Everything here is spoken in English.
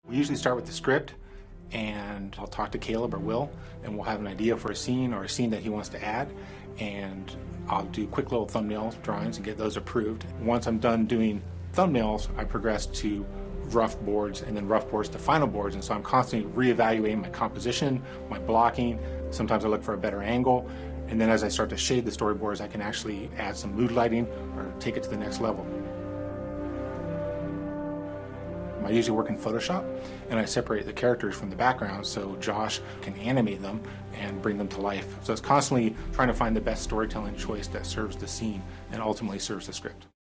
We usually start with the script, and I'll talk to Caleb or Will, and we'll have an idea for a scene or a scene that he wants to add, and I'll do quick little thumbnail drawings and get those approved. Once I'm done doing thumbnails, I progress to rough boards, and then rough boards to final boards, and so I'm constantly reevaluating my composition, my blocking. Sometimes I look for a better angle, and then as I start to shade the storyboards, I can actually add some mood lighting or take it to the next level. I usually work in Photoshop, and I separate the characters from the background so Josh can animate them and bring them to life. So it's constantly trying to find the best storytelling choice that serves the scene and ultimately serves the script.